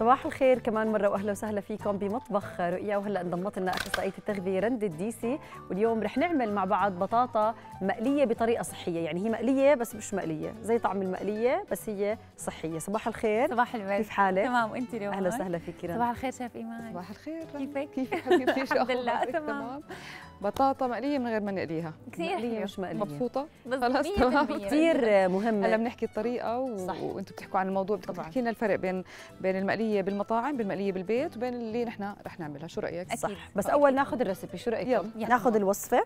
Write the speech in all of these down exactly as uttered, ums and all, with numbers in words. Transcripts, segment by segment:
صباح الخير كمان مرة وأهلا وسهلا فيكم بمطبخ رؤيا. وهلا انضمت لنا أخصائية التغذية رند الديسي، واليوم رح نعمل مع بعض بطاطا مقلية بطريقة صحية. يعني هي مقلية بس مش مقلية زي طعم المقلية، بس هي صحية. صباح الخير. صباح الورد. كيف حالك؟ تمام، وانت روان؟ أهلا وسهلا فيك رند. صباح الخير شيف إيمان. صباح الخير. كيفك؟ كيفك حبيبتي؟ الحمد لله تمام. بطاطا مقلية من غير ما نقليها. كثير مقلية مش مقلية. مبسوطة؟ خلاص تمام. كثير مهمة. هلا بنحكي الطريقة و... صح. وانتم بتحكوا عن الموضوع، بدكم تحكي لنا الفرق بين بين المقلية بالمطاعم، بالمقلية بالبيت، وبين اللي نحن رح نعملها. شو رأيك؟ صح. أكيد. بس أول ناخذ الريسبي. شو رأيكم؟ يلا. يلا. ناخذ الوصفة.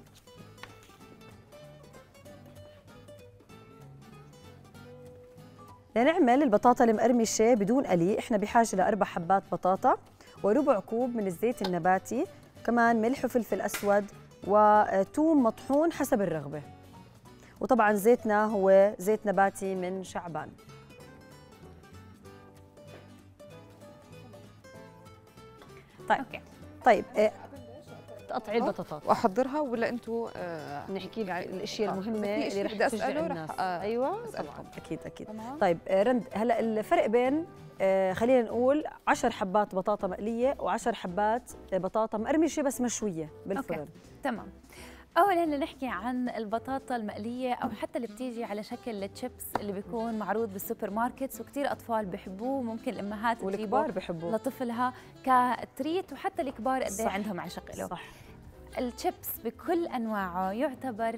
لنعمل البطاطا المقرمشة بدون قلي، احنا بحاجة لأربع حبات بطاطا وربع كوب من الزيت النباتي، كمان ملح وفلفل أسود وثوم مطحون حسب الرغبة، وطبعا زيتنا هو زيت نباتي من شعبان. طيب اوكي. طيب آه، تقطعي البطاطا واحضرها ولا انتم آه نحكي لك الاشياء آه. المهمه في اللي رح بدي تشجع أسأله الناس. رح آه ايوه أسألكم. طبعا اكيد اكيد. تمام. طيب آه، رند، هلا الفرق بين آه، خلينا نقول عشر حبات بطاطا مقليه وعشر حبات بطاطا مقرمشه بس مشويه بالفرن. أوكي. تمام. اولا نحكي عن البطاطا المقليه او حتى اللي بتيجي على شكل التشيبس اللي بيكون معروض بالسوبر ماركتس، وكثير اطفال بحبوه، ممكن الامهات والكبار تجيبه بحبوه لطفلها كتريت، وحتى الكبار قد ايه عندهم عشق له. صح. الشيبس بكل انواعه يعتبر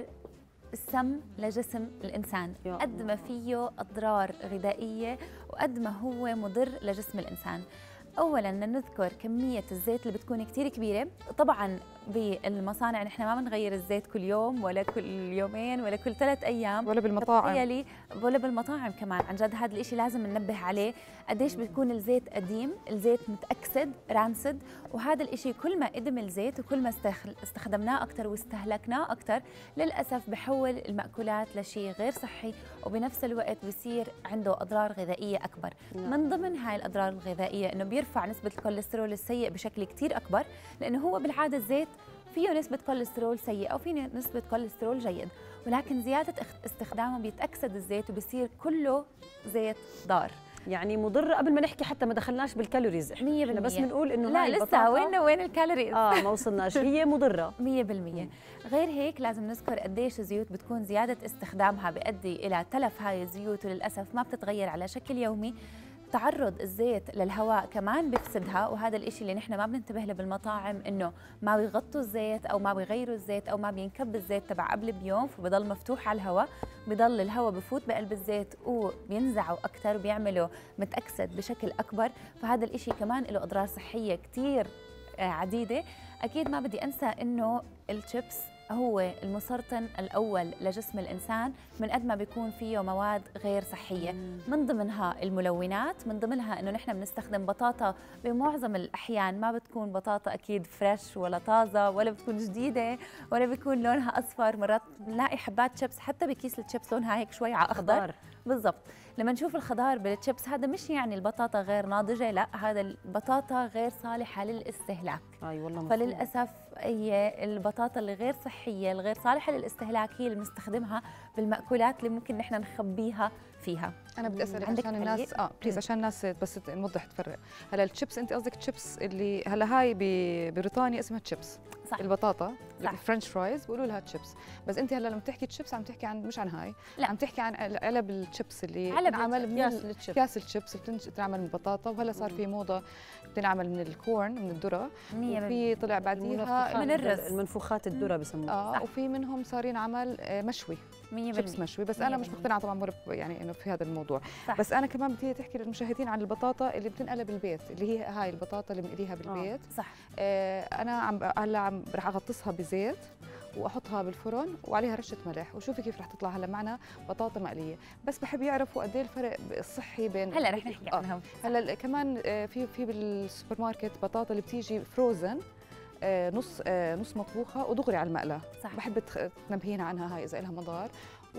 السم لجسم الانسان، يا قد ما فيه اضرار غذائيه وقد ما هو مضر لجسم الانسان. اولا نذكر كميه الزيت اللي بتكون كثير كبيره. طبعا بالمصانع نحن ما بنغير الزيت كل يوم ولا كل يومين ولا كل ثلاث ايام ولا بالمطاعم. تخيلي، ولا بالمطاعم كمان. عن جد هذا الشيء لازم ننبه عليه، قديش بيكون الزيت قديم، الزيت متأكسد رانسد، وهذا الشيء كل ما قدم الزيت وكل ما استخدمناه أكثر واستهلكناه أكثر للأسف بحول المأكولات لشيء غير صحي، وبنفس الوقت بصير عنده أضرار غذائية أكبر. من ضمن هاي الأضرار الغذائية إنه بيرفع نسبة الكوليسترول السيء بشكل كتير أكبر، لأنه هو بالعادة الزيت فيه نسبة كوليسترول سيئة وفيه نسبة كوليسترول جيد، ولكن زيادة استخدامه بيتأكسد الزيت وبصير كله زيت ضار. يعني مضر قبل ما نحكي، حتى ما دخلناش بالكالوريز احنا مية بالمية. بس بنقول انه لا هاي لسه البطاطا وين وين الكالوريز؟ اه ما وصلناش. هي مضره مية بالمية. غير هيك لازم نذكر قديش الزيوت بتكون زيادة استخدامها بيؤدي إلى تلف هاي الزيوت، وللأسف ما بتتغير على شكل يومي. تعرض الزيت للهواء كمان بفسدها، وهذا الإشي اللي نحن ما بننتبه له بالمطاعم، إنه ما بيغطوا الزيت أو ما بيغيروا الزيت أو ما بينكب الزيت تبع قبل بيوم، فبضل مفتوح على الهواء، بضل الهواء بفوت بقلب الزيت وبينزعوا أكثر وبيعملوا متأكسد بشكل أكبر. فهذا الإشي كمان له أضرار صحية كتير عديدة. أكيد ما بدي أنسى إنه الشيبس هو المسرطن الأول لجسم الإنسان، من قد ما بيكون فيه مواد غير صحية، من ضمنها الملونات، من ضمنها إنه نحن بنستخدم بطاطا بمعظم الأحيان ما بتكون بطاطا أكيد فريش ولا طازة ولا بتكون جديدة ولا بيكون لونها أصفر. مرات بنلاقي حبات شيبس حتى بكيس الشيبس لونها هيك شوي على أخضر. بالضبط. لما نشوف الخضار بالشيبس هذا مش يعني البطاطا غير ناضجة، لا، هذا البطاطا غير صالحة للاستهلاك. اي والله مفهوم. فللأسف هي البطاطا اللي غير صحية الغير صالحة للاستهلاك هي اللي بنستخدمها بالمأكولات اللي ممكن نحن نخبيها فيها. انا بدي اسالك عندك عشان الناس اه بليز عشان الناس بس نوضح تفرق. هلا الشيبس انت قصدك تشيبس اللي هلا هاي ببريطانيا اسمها تشيبس. صح. البطاطا الفرنش فرايز بيقولوا لها تشيبس، بس انت هلا لما تحكي تشيبس عم تحكي عن مش عن هاي، لا. عم تحكي عن علب الشيبس اللي بتنعمل من كاس الشيبس اللي بتنعمل من البطاطا، وهلا صار في موضه بتنعمل من الكورن من الذره، وفي طلع بعديها من الرز المنفوخات الذره بسموها. اه وفي منهم صار ينعمل مشوي شيبس مشوي، بس انا مش مقتنعه طبعا مرة يعني انه في هذا الموضوع. صح. بس انا كمان بدي تحكي للمشاهدين عن البطاطا اللي بتنقلب بالبيت، اللي هي هاي البطاطا اللي بنقليها بالبيت. آه. صح. آه انا عم هلا عم رح اغطسها بزيت واحطها بالفرن وعليها رشه ملح، وشوفي كيف رح تطلع. هلا معنا بطاطا مقليه، بس بحب يعرفوا قد ايه الفرق الصحي بين هلا رح نحكي عنهم. آه. هلا كمان في في بالسوبر ماركت بطاطا اللي بتيجي فروزن، آه نص آه نص مطبوخه ودغري على المقلاه. صح. بحب تنبهينا عنها هاي اذا لها مضار.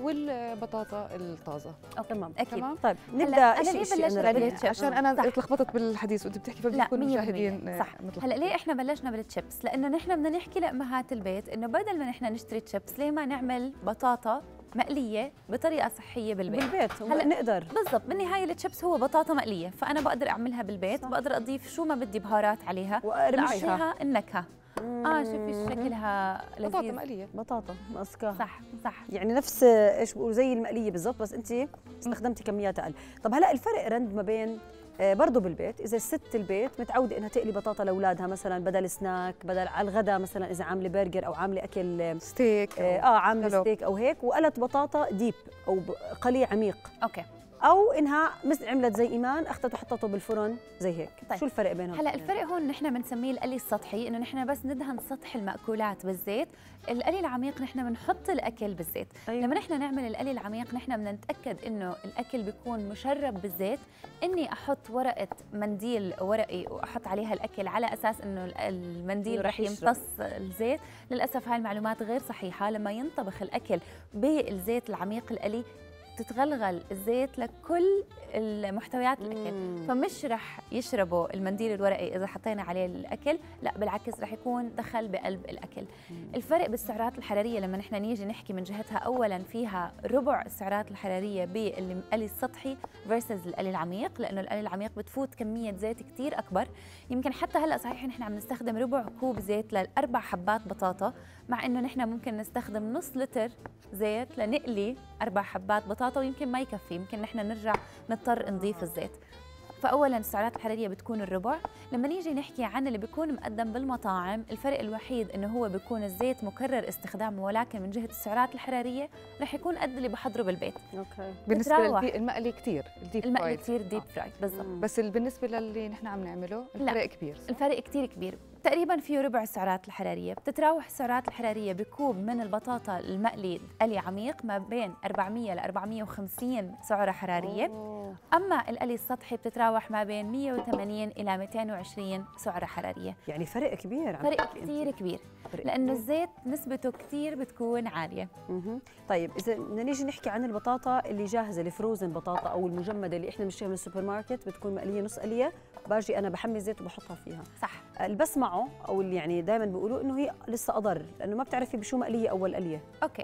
والبطاطا الطازه. تمام اكيد. تمام. طيب نبدا انا ليه بلشنا بالتشيبس عشان انا اتلخبطت بالحديث وانت بتحكي فبتكون المشاهدين. صح. هلا ليه احنا بلشنا بالتشيبس؟ لانه نحن بدنا نحكي لامهات البيت انه بدل ما نحن نشتري تشيبس ليه ما نعمل بطاطا مقليه بطريقه صحيه بالبيت. بالبيت هلا نقدر بالضبط. بالنهايه الشيبس هو بطاطا مقليه، فانا بقدر اعملها بالبيت. صح. بقدر اضيف شو ما بدي بهارات عليها وارميها النكهه. اه شوفي شكلها لذيذ. بطاطا مقليه، بطاطا ماسكاها. صح صح، يعني نفس ايش بيقولوا زي المقليه بالضبط، بس انت استخدمتي كميات اقل. طب هلا الفرق رند ما بين برضه بالبيت، اذا الست البيت متعوده انها تقلي بطاطا لاولادها مثلا بدل سناك، بدل على الغداء مثلا اذا عامله برجر او عامله اكل ستيك اه, آه عامله ستيك او هيك، وقلت بطاطا ديب او قلي عميق. اوكي. او انها مثل عملت زي ايمان اخذته وحطته بالفرن زي هيك. طيب. شو الفرق بينهم؟ هلا الفرق هون نحن بنسميه القلي السطحي، انه نحن بس ندهن سطح المأكولات بالزيت. القلي العميق نحن بنحط الاكل بالزيت. أيوة. لما نحن نعمل القلي العميق نحن بدنا نتاكد انه الاكل بيكون مشرب بالزيت، اني احط ورقه منديل ورقي واحط عليها الاكل على اساس انه المنديل رح يمتص الزيت. للاسف هاي المعلومات غير صحيحه. لما ينطبخ الاكل بالزيت العميق القلي تتغلغل الزيت لكل المحتويات الاكل، فمش رح يشربوا المنديل الورقي اذا حطينا عليه الاكل، لا بالعكس رح يكون دخل بقلب الاكل. الفرق بالسعرات الحراريه لما نحن نيجي نحكي من جهتها، اولا فيها ربع السعرات الحراريه بالقلي السطحي فيرسز القلي العميق، لانه القلي العميق بتفوت كميه زيت كثير اكبر. يمكن حتى هلا صحيح نحن عم نستخدم ربع كوب زيت لاربع حبات بطاطا، مع انه نحن ممكن نستخدم نص لتر زيت لنقلي اربع حبات بطاطا، ويمكن ما يكفي، يمكن نحن نرجع نضطر نضيف الزيت. فاولا السعرات الحراريه بتكون الربع. لما نيجي نحكي عن اللي بيكون مقدم بالمطاعم، الفرق الوحيد انه هو بيكون الزيت مكرر استخدامه، ولكن من جهه السعرات الحراريه رح يكون قد اللي بحضره بالبيت. اوكي. بالنسبه للمقلي كثير الديب المقلي كثير ديب فرايد بالضبط. بس بالنسبه للي نحن عم نعمله الفرق لا. كبير. صح؟ الفرق كثير كبير، تقريبا فيه ربع السعرات الحراريه. بتتراوح السعرات الحراريه بكوب من البطاطا المقلي قلي عميق ما بين أربعمية ل أربعمية وخمسين سعره حراريه. أوه. اما القلي السطحي بتتراوح ما بين مية وثمانين الى مئتين وعشرين سعره حراريه. يعني فرق كبير. فرق كثير كبير، لانه الزيت نسبته كثير بتكون عاليه. مه. طيب اذا بدنا نيجي نحكي عن البطاطا اللي جاهزه، الفروزن بطاطا او المجمده اللي احنا بنشتريها من السوبر ماركت، بتكون مقليه نص قليه، باجي انا بحمي زيت وبحطها فيها. صح. اللي بسمعه او اللي يعني دائما بيقولوا انه هي لسه اضر، لانه ما بتعرفي بشو مقليه اول قليه. اوكي.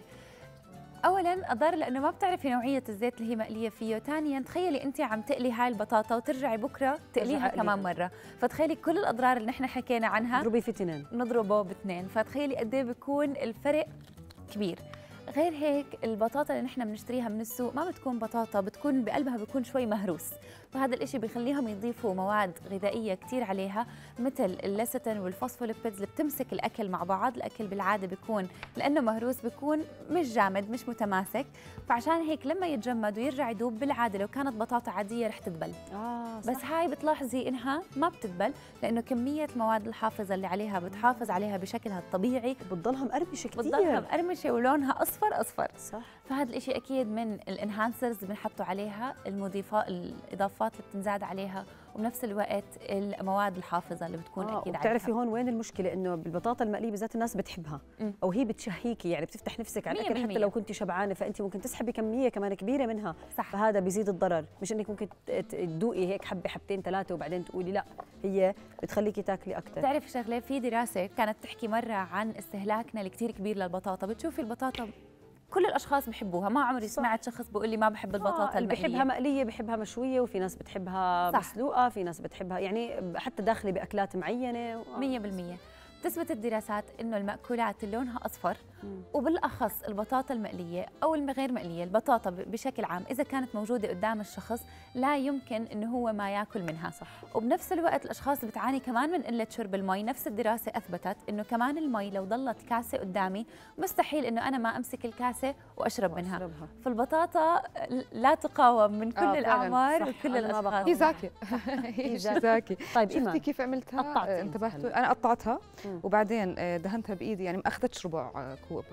اولا اضر لانه ما بتعرفي نوعيه الزيت اللي هي مقليه فيه. ثانيا تخيلي انت عم تقلي هاي البطاطا وترجعي بكره تقليها كمان مره، فتخيلي كل الاضرار اللي نحن حكينا عنها نضربي في اثنين، نضربه باثنين، فتخيلي قد ايه بيكون الفرق كبير. غير هيك البطاطا اللي نحن بنشتريها من السوق ما بتكون بطاطا، بتكون بقلبها بيكون شوي مهروس، فهذا الإشي بيخليهم يضيفوا مواد غذائية كتير عليها مثل الليستين والفوسفوليبيدز اللي بتمسك الأكل مع بعض. الأكل بالعادة بيكون لأنه مهروس بيكون مش جامد مش متماسك، فعشان هيك لما يتجمد ويرجع يدوب بالعادة لو كانت بطاطا عادية رح تدبل. آه صح. بس هاي بتلاحظي إنها ما بتدبل لأنه كمية المواد الحافظة اللي عليها بتحافظ عليها بشكلها الطبيعي، بتضلها مقرمشة كتير، بتضلها مقرمشة ولونها أصفر أصفر. صح. فهذا الإشي أكيد من الانهانسرز اللي بنحطوا عليها، المضيفات الإضافات اللي بتنزاد عليها، وبنفس الوقت المواد الحافظة اللي بتكون آه أكيد عليها. بتعرفي هون وين المشكلة؟ إنه بالبطاطا المقلية بالذات الناس بتحبها م. أو هي بتشهيكي، يعني بتفتح نفسك على الأكل حتى لو كنت شبعانة، فأنت ممكن تسحبي كمية كمان كبيرة منها. صح. فهذا بيزيد الضرر، مش إنك ممكن تدوقي هيك حبة حبتين ثلاثة وبعدين تقولي لا، هي بتخليكي تاكلي أكثر. بتعرفي شغلة، في دراسة كانت تحكي مرة عن استهلاكنا الكثير كبير للبطاطا. بتشوفي البطاطا كل الاشخاص بحبوها، ما عمري سمعت شخص بيقول لي ما بحب البطاطا. آه المقليه، بحبها مقليه، بحبها مشويه، وفي ناس بتحبها صح. مسلوقه، في ناس بتحبها يعني حتى داخله باكلات معينه. مية بالمية. تثبت الدراسات انه المأكولات اللي لونها اصفر مم. وبالاخص البطاطا المقليه او الغير مقليه، البطاطا بشكل عام اذا كانت موجوده قدام الشخص لا يمكن انه هو ما ياكل منها. صح. وبنفس الوقت الاشخاص اللي بتعاني كمان من قله شرب المي، نفس الدراسه اثبتت انه كمان المي لو ضلت كاسه قدامي مستحيل انه انا ما امسك الكاسه واشرب منها. وأشربها. فالبطاطا لا تقاوم من كل آه الاعمار وكل الاشخاص. هي ذكيه هي ذكيه. طيب شفتي كيف عملتها؟ انتبهتوا؟ انا قطعتها وبعدين دهنتها بايدي، يعني ما اخذتش ربع كوب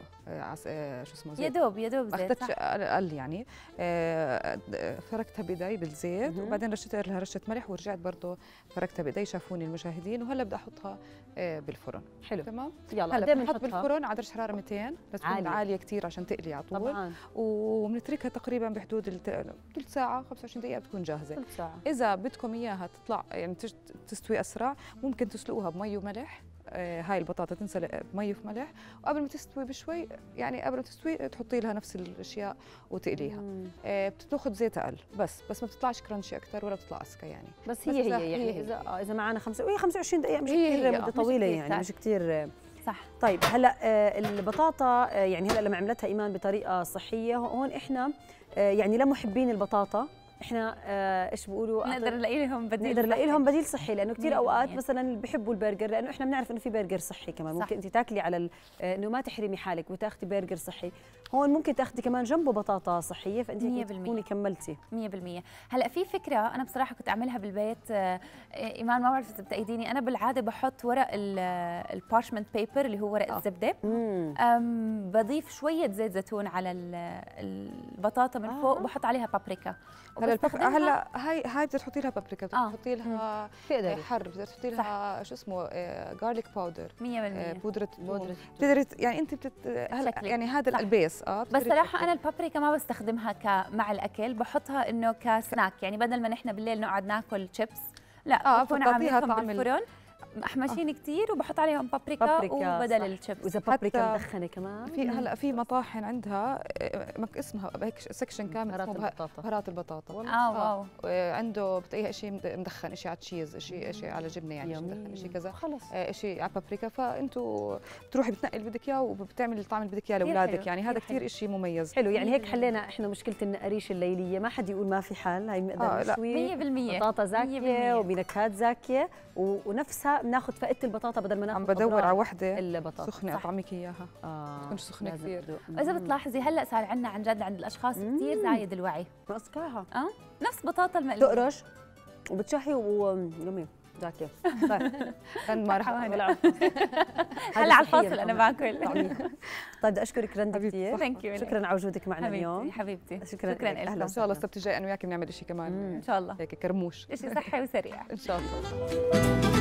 شو اسمه زيت، يا دوب يا دوب زيت، ما اخذتش اقل يعني. فركتها بايدي بالزيت وبعدين رشيت لها رشه ملح ورجعت برضه فركتها بايدي، شافوني المشاهدين. وهلا بدي احطها بالفرن. حلو تمام. يلا هلا بنحط بالفرن على درجه حراره مئتين، بس تكون عاليه كثير عشان تقلي على طول طبعا. وبنتركها تقريبا بحدود ثلث ساعه خمسة وعشرين دقيقه بتكون جاهزه. ثلث ساعه. اذا بدكم اياها تطلع يعني تستوي اسرع، ممكن تسلقوها بمي وملح آه هاي البطاطا تنسلق بمي وفي ملح، وقبل ما تستوي بشوي يعني قبل ما تستوي تحطي لها نفس الاشياء وتقليها. آه بتاخذ زيت اقل بس بس ما بتطلعش كرانشي اكثر ولا بتطلع اسكى يعني. بس هي بس هي يعني هي اذا آه اذا معنا خمسة وهي خمسة وعشرين دقيقه مش هي كثير هي مده مش طويله كتير يعني مش كثير. صح. طيب هلا آه البطاطا آه يعني هلا لما عملتها ايمان بطريقه صحيه، هون احنا آه يعني لمحبين البطاطا احنا آه ايش بيقولوا نقدر نلاقي لهم بديل نقدر نلاقي صحي. لهم بديل صحي، لانه كثير اوقات مية مثلا اللي بيحبوا البرجر، لانه احنا بنعرف انه في برجر صحي كمان، صح. ممكن انت تاكلي على انه ما تحرمي حالك وتاخذي برجر صحي، هون ممكن تاخذي كمان جنبه بطاطا صحيه، فانت تكوني كملتي مية بالمية. هلا في فكره انا بصراحه كنت اعملها بالبيت، ايمان ما بعرف اذا بتأيديني، انا بالعاده بحط ورق البارشمنت بيبر اللي هو ورق الزبده، بضيف شويه زيت زيتون على البطاطا من فوق، آه. بحط عليها بابريكا. هلا هلا هاي هاي بدك تحطي لها بابريكا، بدك آه. تحطي لها حر، بدك تحطي لها شو اسمه جارليك باودر مية بالمية بودره بودره بتقدري يعني انت بتت هلا يعني هذا البيس. اه بس صراحه انا البابريكا ما بستخدمها ك مع الاكل، بحطها انه كسناك، يعني بدل ما نحن بالليل نقعد ناكل شيبس لا اه بكون عاملهم بالفرن محمشين آه. كثير وبحط عليهم بابريكا, بابريكا وبدل الشيبس. واذا بابريكا مدخنه كمان في هلا في مطاحن عندها اسمها هيك سكشن كامل بهارات البطاطا، بهارات البطاطا. اه واو آه. عنده بتلاقيها شيء مدخن، شيء على تشيز، شيء شيء على جبنه، يعني شيء مدخن، شيء كذا خلص آه شيء على بابريكا. فانتوا بتروحي بتنقي اللي بدك اياه وبتعملي الطعم اللي بدك اياه لاولادك، يعني هذا كثير شيء مميز حلو. يعني هيك حلينا احنا مشكله النقاريش الليليه، ما حد يقول ما في حل، هي بنقدر آه نشوي مية بالمية بطاطا زاكيه وبنكهات زاكيه ونفسها بناخذ فائده البطاطا بدل ما ناخذ. عم بدور على وحده البطاطا سخنه اطعمك اياها، اه تكونش سخنه كثير. واذا بتلاحظي هلا صار عندنا عن جد عند الاشخاص كثير زايد الوعي، مسكاها اه نفس بطاطا المقليه تقرش وبتشحي ويمين زاكيه. طيب كان ما رح هلا على الفاصل انا باكل. طيب بدي اشكرك رندا كثير، شكرا على وجودك معنا اليوم حبيبتي. شكرا شكرا لك. ان شاء الله السبت الجاي انا وياك بنعمل شيء كمان ان شاء الله، هيك كرموش شيء صحي وسريع ان شاء الله.